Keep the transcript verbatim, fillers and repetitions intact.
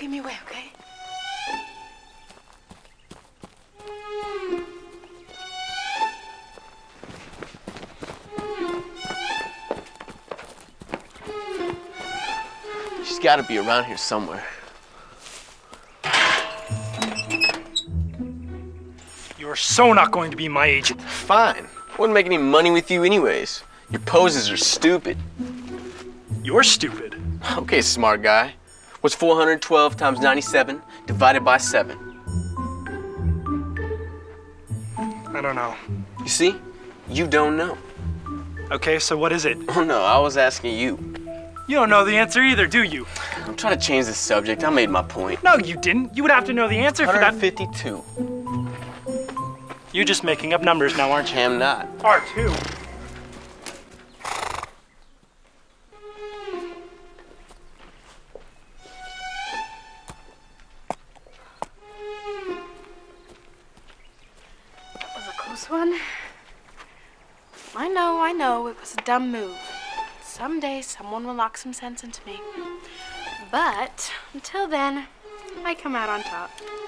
give me away, okay? She's got to be around here somewhere. You're so not going to be my agent. Fine. Wouldn't make any money with you anyways. Your poses are stupid. You're stupid. Okay, smart guy. What's four hundred twelve times ninety-seven divided by seven? I don't know. You see? You don't know. Okay, so what is it? Oh no, I was asking you. You don't know the answer either, do you? I'm trying to change the subject. I made my point. No, you didn't. You would have to know the answer for that. one hundred fifty-two. You're just making up numbers now, aren't you? I'm not. R two. That was a close one. I know, I know, it was a dumb move. Someday someone will lock some sense into me. But until then, I come out on top.